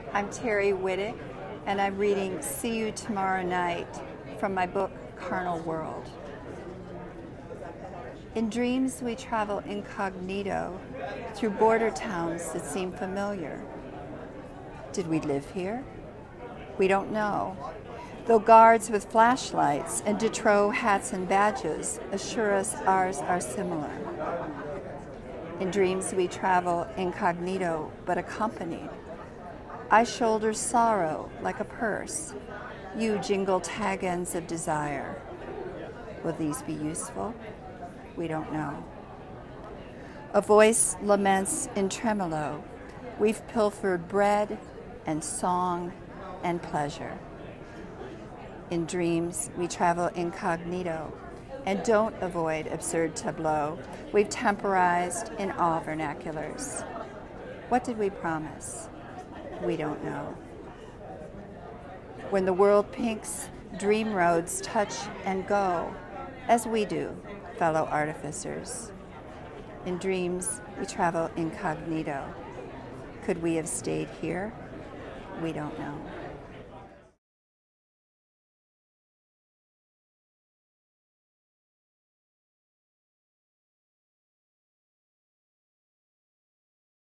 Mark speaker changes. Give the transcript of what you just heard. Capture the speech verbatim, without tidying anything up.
Speaker 1: I'm Terri Witek, and I'm reading See You Tomorrow Night from my book, Carnal World. In dreams, we travel incognito through border towns that seem familiar. Did we live here? We don't know, though guards with flashlights and Detroit hats and badges assure us ours are similar. In dreams, we travel incognito but accompanied. I shoulder sorrow like a purse. You jingle tag ends of desire. Will these be useful? We don't know. A voice laments in tremolo. We've pilfered bread and song and pleasure. In dreams, we travel incognito and don't avoid absurd tableau. We've temporized in all vernaculars. What did we promise? We don't know. When the world pinks, dream roads touch and go, as we do, fellow artificers. In dreams, we travel incognito. Could we have stayed here? We don't know.